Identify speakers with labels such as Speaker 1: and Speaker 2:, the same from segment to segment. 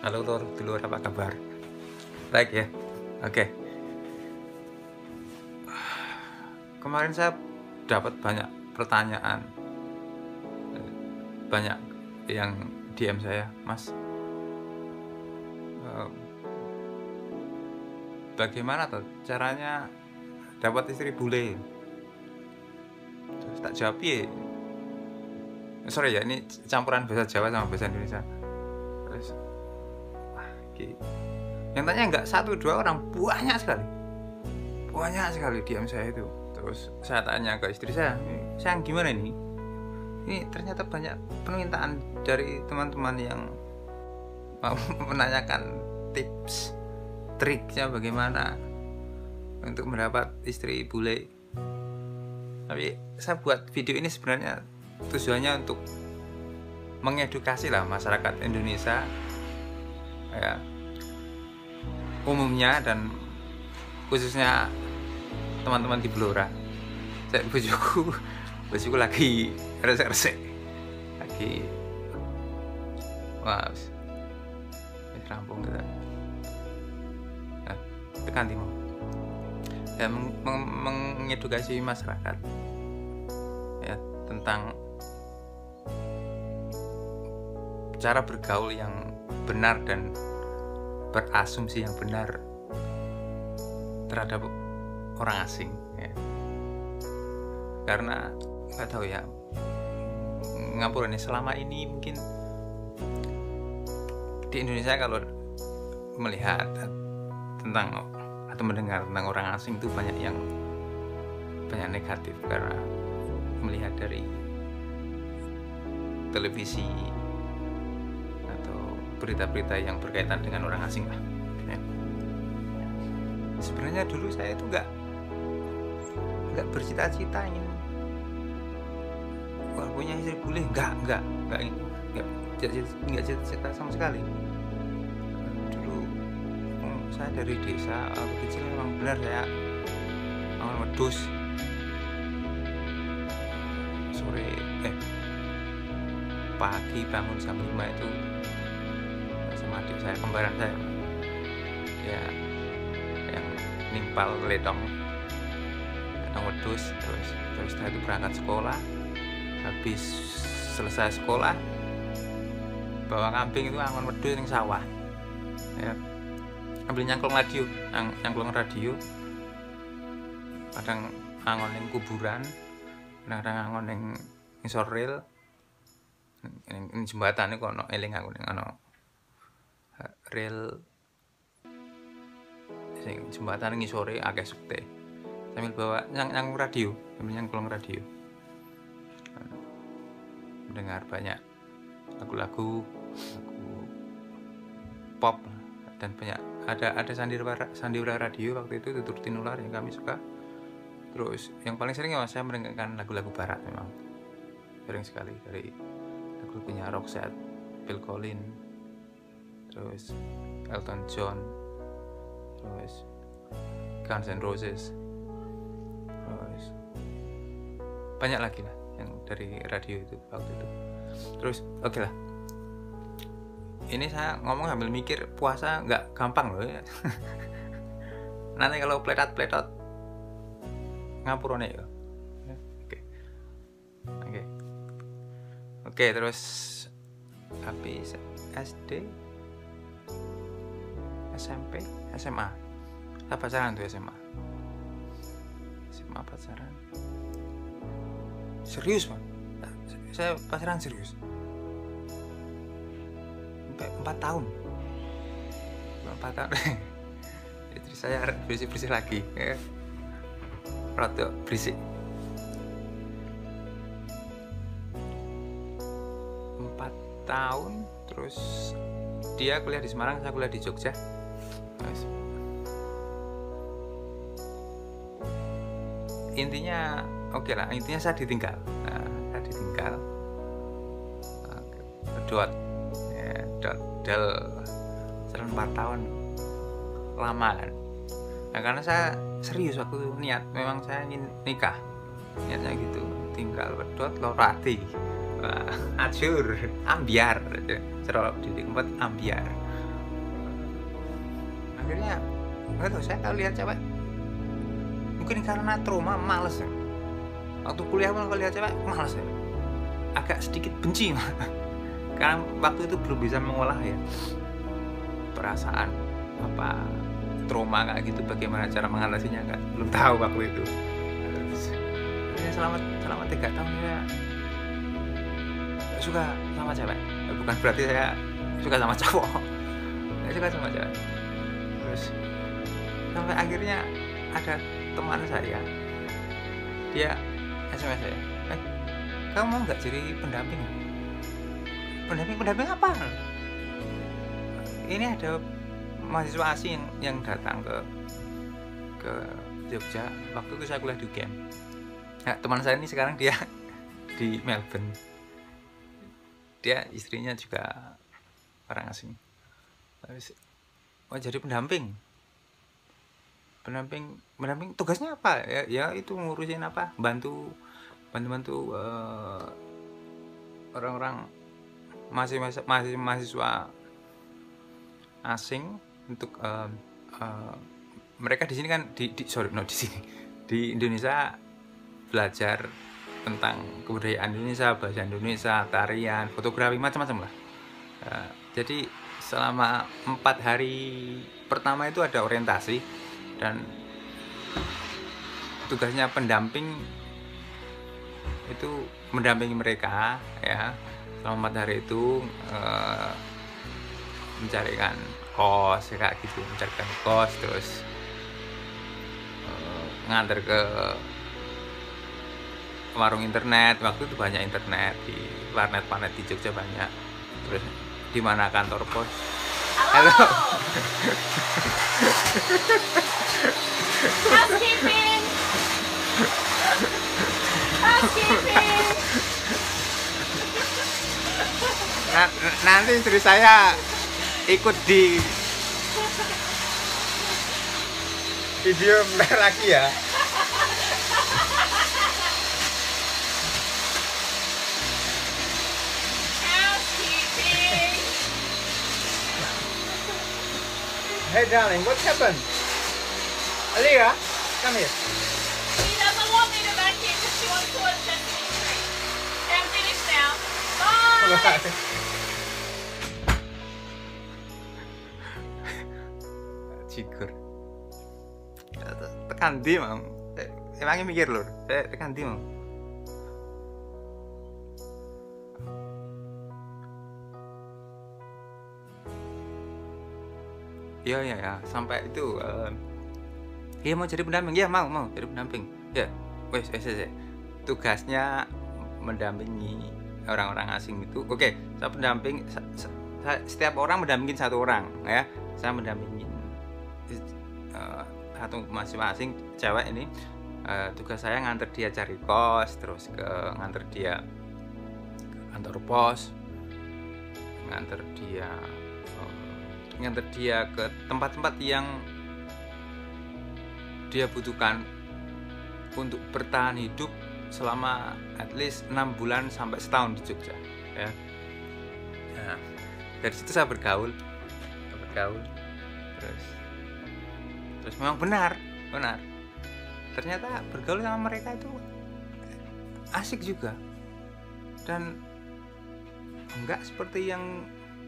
Speaker 1: Halo Lur, di luar apa kabar? Baik ya? Oke. Kemarin saya dapat banyak pertanyaan, banyak yang DM saya, Mas, bagaimana tuh caranya dapat istri bule? Terus tak jawab ya, sorry ya, ini campuran bahasa Jawa sama bahasa Indonesia. Terus, yang tanya nggak satu dua orang, banyak sekali DM saya itu. Terus saya tanya ke istri saya, sayang gimana ini? Ini ternyata banyak permintaan dari teman-teman yang mau menanyakan tips triknya bagaimana untuk mendapat istri bule. Tapi saya buat video ini sebenarnya tujuannya untuk mengedukasi lah masyarakat Indonesia ya, umumnya dan khususnya teman-teman di Blora. Saya bojoku lagi resek-resek, lagi rampung kita tekan timur ya, mengedukasi masyarakat ya tentang cara bergaul yang benar dan berasumsi yang benar terhadap orang asing ya. Karena nggak tahu ya, ngapura nih, selama ini mungkin di Indonesia kalau melihat tentang atau mendengar tentang orang asing itu banyak negatif, karena melihat dari televisi atau berita-berita yang berkaitan dengan orang asing lah ya. Sebenarnya dulu saya itu nggak bercita-cita ingin punya istri bule, nggak cita-cita sama sekali. Dulu saya dari desa, aku kecil memang benar saya bangun wedhus sore pagi, bangun jam 5 itu sama adik saya, kembaran saya ya, yang nimpal letong wedhus. Terus setelah itu berangkat sekolah, habis selesai sekolah bawa kambing itu angon wedhus ning sawah ya, ambil nyangklung radio, kadang angon ning kuburan, kadang angon ning ngisor rel ning jembatan iku ono eling aku ning ono rel sing jembatan ngisore akeh sukte, sambil bawa nyangklung radio, mendengar banyak lagu pop dan banyak ada sandiwara radio waktu itu, Tutur Tinular yang kami suka. Terus yang paling sering ya saya mendengarkan lagu-lagu barat, memang sering sekali, dari lagu-lagunya Roxette, Phil Collins, terus Elton John, terus Guns N' Roses, terus banyak lagi lah yang dari radio itu waktu itu. Terus oke lah, ini saya ngomong sambil mikir, puasa nggak gampang loh ya. Nanti kalau pletot ngapurone ya. Oke, terus habis SD, SMP, SMA saya pacaran tuh. SMA pacaran serius, Bang. Saya pacaran serius sampai 4 tahun. Istri saya berisik lagi ya, rada berisik. 4 tahun, terus dia kuliah di Semarang, saya kuliah di Jogja. Intinya saya ditinggal. Del 4 tahun lama kan. Nah, karena saya serius waktu niat, memang saya ingin nikah, niatnya gitu. Tinggal pedot lorati, ajur, ambiar, cerok di tempat ambiar. akhirnya nggak tahu, saya kalau lihat cewek mungkin karena trauma, males ya. Waktu kuliah pun kalau lihat cewek males ya, agak sedikit benci karena waktu itu belum bisa mengolah ya perasaan apa trauma kayak gitu, bagaimana cara mengatasinya nggak, belum tahu waktu itu. Terus, ya selama 3 tahun saya suka sama cewek. Bukan berarti saya suka sama cowok, saya suka sama cewek. Terus sampai akhirnya ada teman saya, dia SMS saya, kamu mau nggak jadi pendamping? Pendamping apa? Ini ada mahasiswa asing yang datang ke Jogja. Waktu itu saya kuliah di UGM. Nah, teman saya ini sekarang dia di Melbourne. Dia istrinya juga orang asing. Terus, jadi pendamping tugasnya apa? Ya itu ngurusin apa? Bantu orang-orang mahasiswa asing untuk mereka di sini kan di sini di Indonesia belajar tentang kebudayaan Indonesia, bahasa Indonesia, tarian, fotografi, macam-macam lah. Jadi selama 4 hari pertama itu ada orientasi, dan tugasnya pendamping itu mendampingi mereka ya selama 4 hari itu, mencarikan kos kayak gitu, terus nganter ke warung internet. Waktu itu banyak internet di warnet di Jogja banyak. Terus di mana kantor pos? Halo.
Speaker 2: Housekeeping.
Speaker 1: Nanti istri saya ikut di video lagi ya.
Speaker 2: Housekeeping.
Speaker 1: Hey darling, what happened? Aliyah, come here.
Speaker 2: She doesn't want me to vacuum because she wants to watch Sesame Street. Okay, I'm finished now. Bye.
Speaker 1: Cikur. Tekan di mam. Emangnya mikir lur. Saya tekan di mam. Ya, sampai itu ya mau jadi pendamping, ya mau jadi pendamping. Ya, wes. Tugasnya mendampingi orang-orang asing itu. Oke, saya pendamping, setiap orang mendampingin satu orang ya. Saya mendampingin satu mahasiswa asing cewek ini. Tugas saya nganter dia cari kos, terus nganter dia ke kantor pos, nganter dia ke tempat-tempat yang dia butuhkan untuk bertahan hidup selama at least 6 bulan sampai setahun di Jogja ya. Nah, dari situ saya bergaul terus memang benar ternyata bergaul sama mereka itu asik juga, dan enggak seperti yang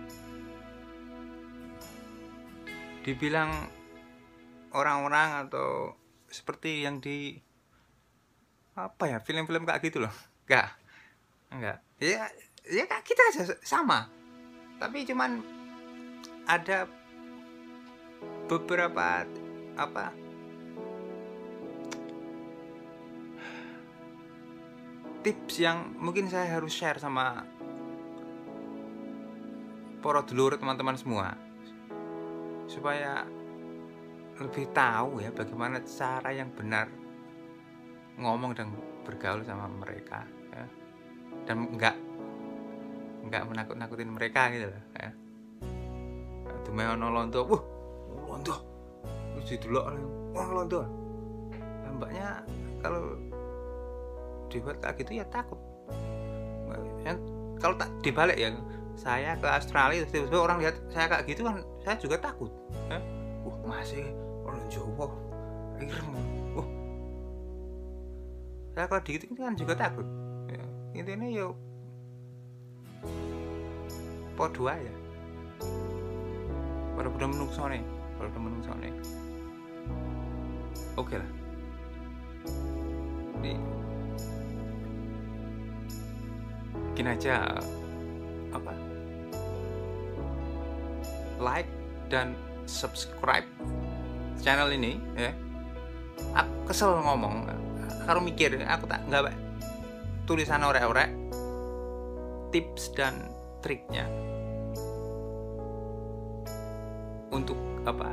Speaker 1: dibilang orang-orang atau seperti yang di apa ya, film-film kayak gitu loh. Enggak ya kayak kita aja sama, tapi cuman ada beberapa tips yang mungkin saya harus share sama para dulur, teman-teman semua, supaya lebih tahu ya bagaimana cara yang benar ngomong dan bergaul sama mereka ya. Dan enggak menakut-nakutin mereka gitu loh ya. Dume ono londo, londo wis didelok londo. Nampaknya kalau dibuat kayak gitu ya takut. Kalau tak dibalik ya, saya ke Australia tiba-tiba orang lihat saya kayak gitu kan, saya juga takut ya. masih orang Jawa ireng. Saya kalau di itu kan juga takut ya. Intinya yo podo aja pada menungsone oke lah. Ini bikin aja apa, like dan subscribe channel ini ya. Aku kesel ngomong karo mikir, aku tak nggak tulisan orek-orek tips dan triknya untuk apa,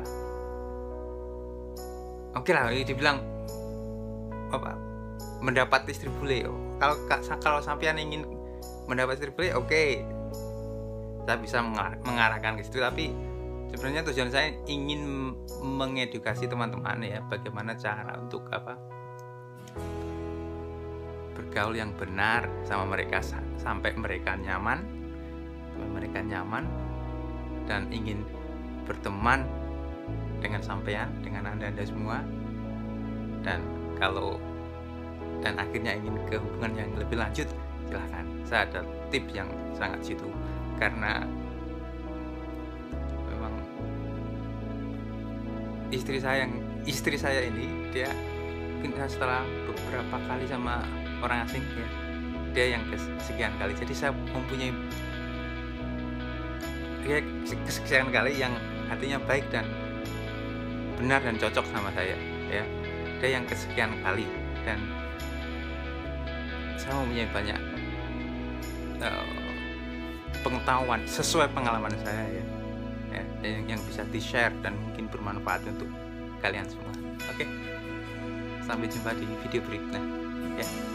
Speaker 1: oke lah dibilang apa, mendapat istri bule. Kalau sampean ingin mendapat istri bule, oke, saya bisa mengarahkan ke situ, tapi sebenarnya tujuan saya ingin mengedukasi teman-teman ya, bagaimana cara untuk apa, bergaul yang benar sama mereka sampai mereka nyaman dan ingin berteman dengan sampean, dengan anda semua, dan akhirnya ingin ke hubungan yang lebih lanjut, silahkan. Saya ada tips yang sangat situ, karena memang istri saya ini dia mungkin setelah beberapa kali sama orang asing ya, dia yang kesekian kali, jadi saya mempunyai dia kesekian kali yang hatinya baik dan benar dan cocok sama saya ya. Dia yang kesekian kali, dan saya mempunyai banyak pengetahuan sesuai pengalaman saya ya, yang bisa di-share dan mungkin bermanfaat untuk kalian semua. Oke, sampai jumpa di video berikutnya ya.